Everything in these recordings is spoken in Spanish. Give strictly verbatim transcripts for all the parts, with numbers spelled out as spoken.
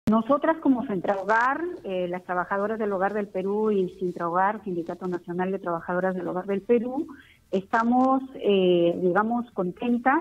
Nosotras como Centrahogar, eh, las trabajadoras del Hogar del Perú y Sintrahogar, Sindicato Nacional de Trabajadoras del Hogar del Perú, estamos, eh, digamos, contentas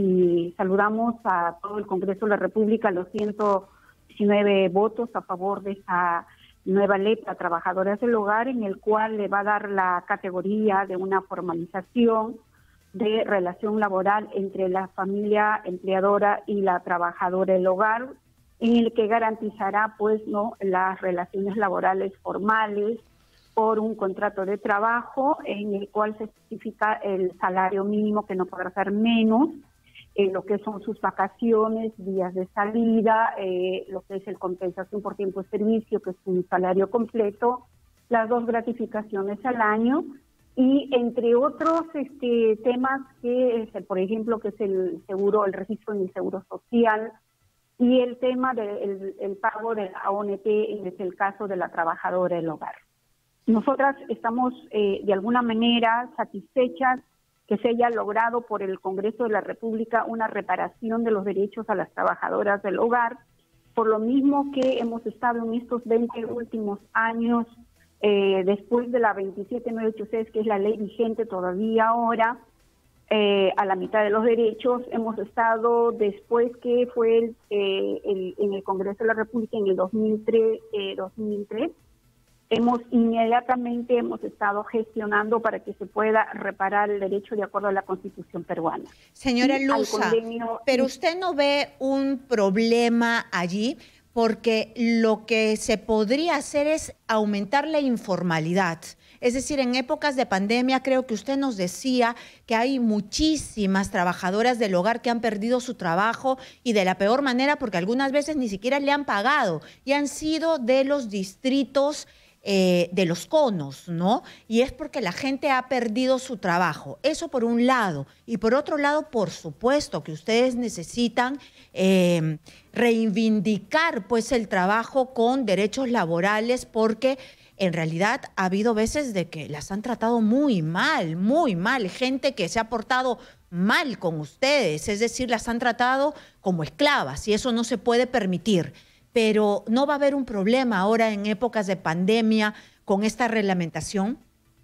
y saludamos a todo el Congreso de la República, los ciento diecinueve votos a favor de esta nueva ley para trabajadoras del hogar, en el cual le va a dar la categoría de una formalización de relación laboral entre la familia empleadora y la trabajadora del hogar, en el que garantizará pues no las relaciones laborales formales por un contrato de trabajo en el cual se especifica el salario mínimo que no podrá ser menos, eh, lo que son sus vacaciones, días de salida, eh, lo que es el compensación por tiempo de servicio, que es un salario completo, las dos gratificaciones al año y entre otros este, temas que, es, por ejemplo, que es el seguro, el registro en el seguro social, y el tema del de, el pago de la O N T, en el caso de la trabajadora del hogar. Nosotras estamos eh, de alguna manera satisfechas que se haya logrado por el Congreso de la República una reparación de los derechos a las trabajadoras del hogar, por lo mismo que hemos estado en estos veinte últimos años, eh, después de la veintisiete mil novecientos ochenta y seis, que es la ley vigente todavía ahora, Eh, a la mitad de los derechos. Hemos estado después que fue el, eh, el, en el Congreso de la República en el dos mil tres, eh, dos mil tres, hemos inmediatamente hemos estado gestionando para que se pueda reparar el derecho de acuerdo a la Constitución peruana. Señora Luza, convenio... pero usted no ve un problema allí, porque lo que se podría hacer es aumentar la informalidad. Es decir, en épocas de pandemia creo que usted nos decía que hay muchísimas trabajadoras del hogar que han perdido su trabajo y de la peor manera, porque algunas veces ni siquiera le han pagado y han sido de los distritos eh, de los conos, ¿no? Y es porque la gente ha perdido su trabajo. Eso por un lado. Y por otro lado, por supuesto que ustedes necesitan eh, reivindicar pues el trabajo con derechos laborales, porque en realidad ha habido veces de que las han tratado muy mal, muy mal. Gente que se ha portado mal con ustedes, es decir, las han tratado como esclavas y eso no se puede permitir. Pero ¿no va a haber un problema ahora en épocas de pandemia con esta reglamentación?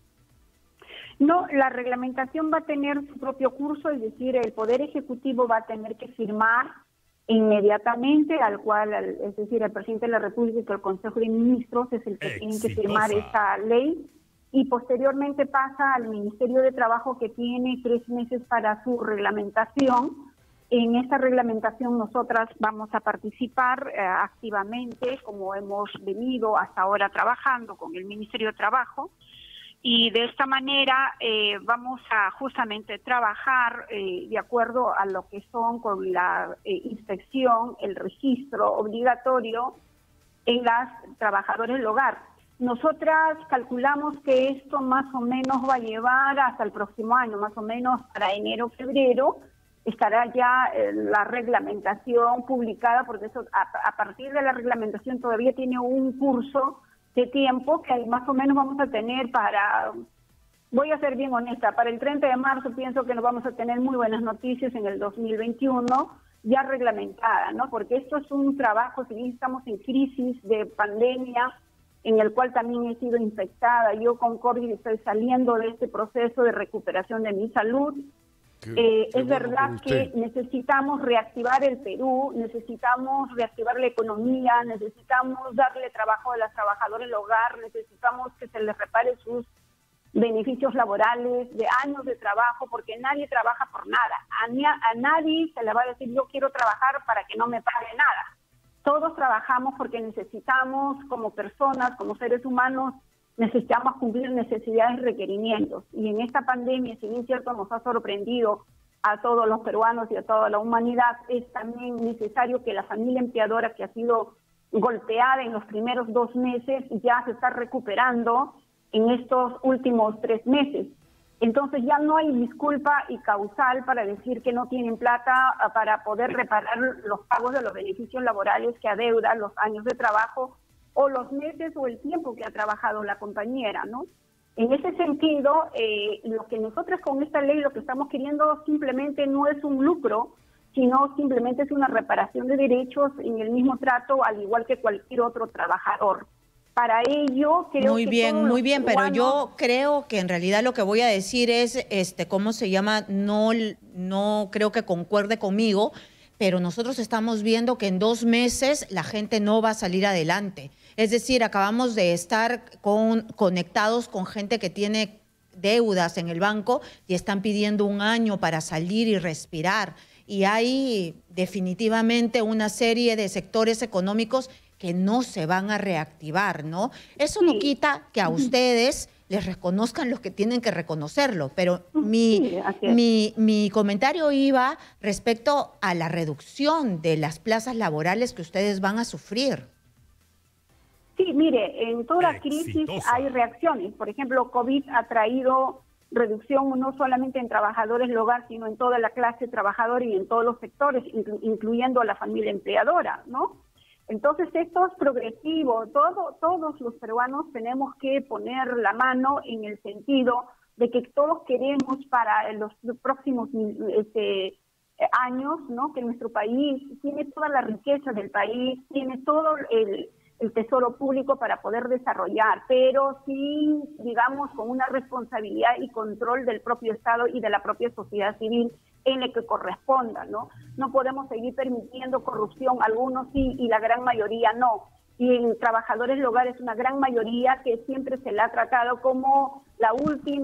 No, la reglamentación va a tener su propio curso, es decir, el Poder Ejecutivo va a tener que firmar inmediatamente, al cual, es decir, el presidente de la República y el Consejo de Ministros es el que tiene que firmar esta ley, y posteriormente pasa al Ministerio de Trabajo, que tiene tres meses para su reglamentación. En esta reglamentación nosotras vamos a participar eh, activamente, como hemos venido hasta ahora trabajando con el Ministerio de Trabajo, y de esta manera eh, vamos a justamente trabajar eh, de acuerdo a lo que son con la eh, inspección, el registro obligatorio en las trabajadoras del hogar. Nosotras calculamos que esto más o menos va a llevar hasta el próximo año, más o menos para enero, febrero, estará ya eh, la reglamentación publicada, porque eso a, a partir de la reglamentación todavía tiene un curso de tiempo que más o menos vamos a tener para, voy a ser bien honesta, para el treinta de marzo pienso que nos vamos a tener muy buenas noticias en el dos mil veintiuno, ya reglamentada, ¿no? Porque esto es un trabajo, si bien estamos en crisis de pandemia, en el cual también he sido infectada, yo con COVID estoy saliendo de este proceso de recuperación de mi salud. Qué, eh, qué es bueno verdad que necesitamos reactivar el Perú, necesitamos reactivar la economía, necesitamos darle trabajo a las trabajadoras del hogar, necesitamos que se les repare sus beneficios laborales de años de trabajo, porque nadie trabaja por nada. A, a nadie se le va a decir yo quiero trabajar para que no me pague nada. Todos trabajamos porque necesitamos, como personas, como seres humanos, necesitamos cumplir necesidades y requerimientos. Y en esta pandemia, si bien cierto nos ha sorprendido a todos los peruanos y a toda la humanidad, es también necesario que la familia empleadora, que ha sido golpeada en los primeros dos meses, ya se está recuperando en estos últimos tres meses. Entonces ya no hay disculpa y causal para decir que no tienen plata para poder reparar los pagos de los beneficios laborales que adeudan los años de trabajo o los meses o el tiempo que ha trabajado la compañera, ¿no? En ese sentido, eh, lo que nosotros con esta ley lo que estamos queriendo simplemente no es un lucro, sino simplemente es una reparación de derechos en el mismo trato, al igual que cualquier otro trabajador. Para ello, creo muy que bien, todos muy los bien, peruanos... pero yo creo que en realidad lo que voy a decir es, este, ¿cómo se llama? No, no creo que concuerde conmigo, pero nosotros estamos viendo que en dos meses la gente no va a salir adelante. Es decir, acabamos de estar con, conectados con gente que tiene deudas en el banco y están pidiendo un año para salir y respirar. Y hay definitivamente una serie de sectores económicos que no se van a reactivar, ¿no? Eso Sí. no quita que a ustedes les reconozcan los que tienen que reconocerlo, pero mi, Sí, así es. mi, mi comentario iba respecto a la reducción de las plazas laborales que ustedes van a sufrir. Sí, mire, en toda crisis Exitosa. hay reacciones. Por ejemplo, COVID ha traído reducción no solamente en trabajadores del hogar, sino en toda la clase trabajadora y en todos los sectores, inclu- incluyendo a la familia empleadora, ¿no? Entonces, esto es progresivo. Todo, todos los peruanos tenemos que poner la mano en el sentido de que todos queremos para los próximos este, años, ¿no? Que nuestro país tiene toda la riqueza del país, tiene todo el, el tesoro público para poder desarrollar, pero sí, digamos, con una responsabilidad y control del propio Estado y de la propia sociedad civil en la que corresponda, ¿no? No podemos seguir permitiendo corrupción, algunos sí y la gran mayoría no. Y en trabajadores del hogar es una gran mayoría que siempre se la ha tratado como la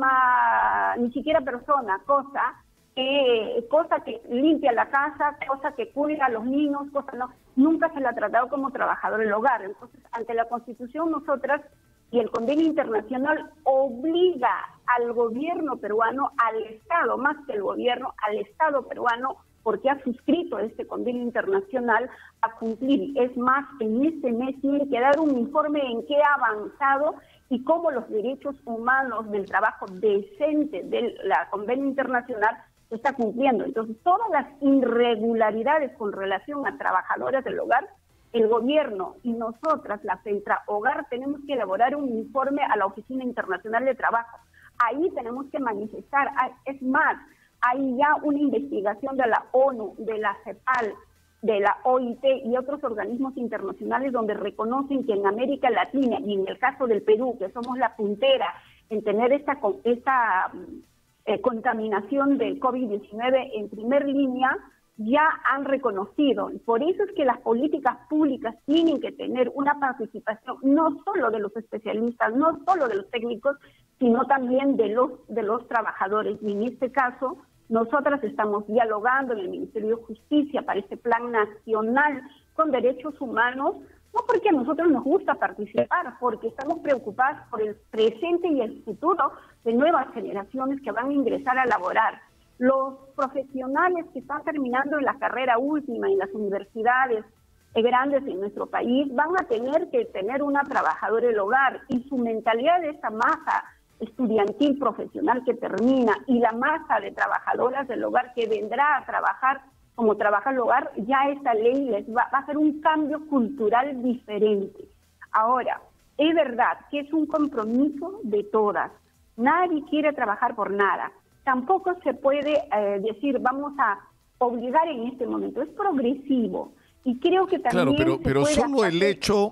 última, ni siquiera persona, cosa que, cosa que limpia la casa, cosa que cuida a los niños, cosa no, nunca se la ha tratado como trabajador del hogar. Entonces, ante la Constitución, nosotras y el convenio internacional obliga al gobierno peruano, al Estado, más que el gobierno, al Estado peruano, porque ha suscrito este convenio internacional, a cumplir. Es más, en este mes tiene que dar un informe en qué ha avanzado y cómo los derechos humanos del trabajo decente del la convenio internacional se está cumpliendo. Entonces, todas las irregularidades con relación a trabajadoras del hogar, el gobierno y nosotras, la Centra Hogar, tenemos que elaborar un informe a la Oficina Internacional de Trabajo. Ahí tenemos que manifestar, es más, hay ya una investigación de la ONU, de la CEPAL, de la O I T y otros organismos internacionales donde reconocen que en América Latina y en el caso del Perú, que somos la puntera en tener esta, esta eh, contaminación del COVID diecinueve en primer línea, ya han reconocido. Por eso es que las políticas públicas tienen que tener una participación no solo de los especialistas, no solo de los técnicos, sino también de los, de los trabajadores. Y en este caso, nosotras estamos dialogando en el Ministerio de Justicia para este plan nacional con derechos humanos, no porque a nosotros nos gusta participar, porque estamos preocupadas por el presente y el futuro de nuevas generaciones que van a ingresar a laborar. Los profesionales que están terminando en la carrera última en las universidades grandes en nuestro país van a tener que tener una trabajadora del hogar, y su mentalidad de esta masa estudiantil profesional que termina y la masa de trabajadoras del hogar que vendrá a trabajar como trabaja el hogar, ya esta ley les va, va a hacer un cambio cultural diferente. Ahora, es verdad que es un compromiso de todas. Nadie quiere trabajar por nada. Tampoco se puede eh, decir vamos a obligar en este momento. Es progresivo y creo que también claro, pero, se pero puede solo hacer... el hecho,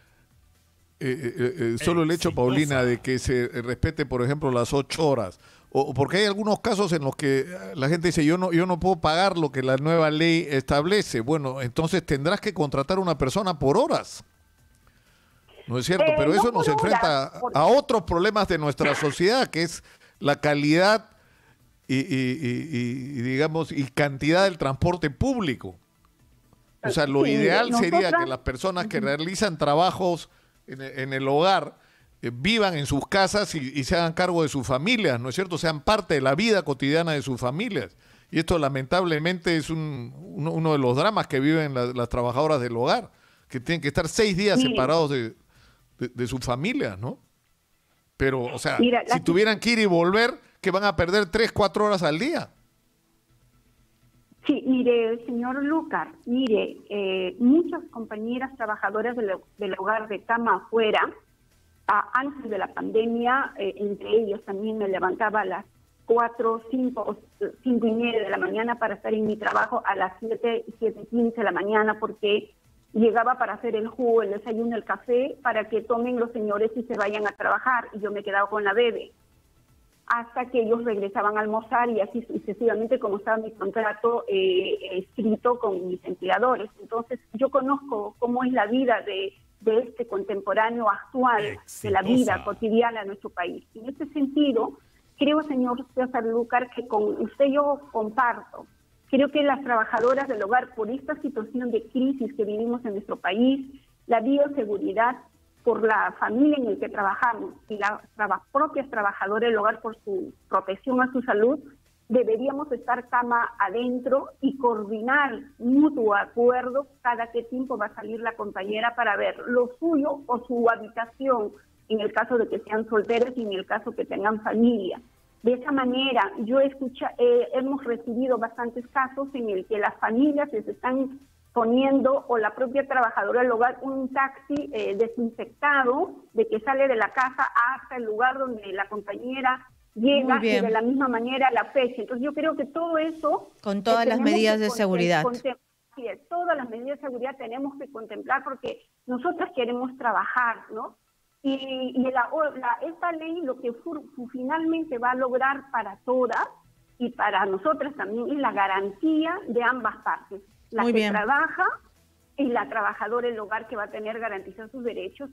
eh, eh, eh, solo el hecho, Paulina, de que se respete, por ejemplo, las ocho horas, o porque hay algunos casos en los que la gente dice yo no, yo no puedo pagar lo que la nueva ley establece. Bueno, entonces tendrás que contratar a una persona por horas. ¿No es cierto? Eh, pero no eso nos por enfrenta horas, por... a otros problemas de nuestra sociedad, que es la calidad Y, y, y, y digamos y cantidad del transporte público. O sea, lo sí, ideal nosotras... sería que las personas que realizan trabajos en, en el hogar eh, vivan en sus casas y, y se hagan cargo de sus familias, ¿no es cierto? Sean parte de la vida cotidiana de sus familias. Y esto lamentablemente es un, uno, uno de los dramas que viven la, las trabajadoras del hogar, que tienen que estar seis días Mire, separados de, de, de sus familias, ¿no? Pero, o sea, mira, si la... tuvieran que ir y volver, que van a perder tres, cuatro horas al día. Sí, mire, señor Lucar, mire, eh, muchas compañeras trabajadoras del, del hogar de cama afuera, a, antes de la pandemia, eh, entre ellos también me levantaba a las cuatro, cinco, cinco y media de la mañana para estar en mi trabajo a las siete, siete quince de la mañana, porque llegaba para hacer el jugo, el desayuno, el café, para que tomen los señores y se vayan a trabajar, y yo me quedaba con la bebé, hasta que ellos regresaban a almorzar, y así sucesivamente, como estaba mi contrato eh, escrito con mis empleadores. Entonces, yo conozco cómo es la vida de, de este contemporáneo actual, Exitosa. de la vida cotidiana de nuestro país. En este sentido, creo, señor César Lúcar, que con usted yo comparto. Creo que las trabajadoras del hogar, por esta situación de crisis que vivimos en nuestro país, la bioseguridad por la familia en la que trabajamos y las traba, propias trabajadoras del hogar por su protección a su salud, deberíamos estar cama adentro y coordinar mutuo acuerdo cada qué tiempo va a salir la compañera para ver lo suyo o su habitación, en el caso de que sean solteras y en el caso que tengan familia. De esa manera, yo escucha, eh, hemos recibido bastantes casos en el que las familias se están poniendo, o la propia trabajadora del hogar, un taxi eh, desinfectado de que sale de la casa hasta el lugar donde la compañera llega, y de la misma manera la fecha. Entonces yo creo que todo eso... Con todas las medidas de seguridad. Sí, todas las medidas de seguridad tenemos que contemplar, porque nosotras queremos trabajar, ¿no? Y, y la, la, esta ley lo que fu, finalmente va a lograr para todas y para nosotras también es la garantía de ambas partes. La Muy que bien. trabaja y la trabajadora del hogar, que va a tener garantizados sus derechos,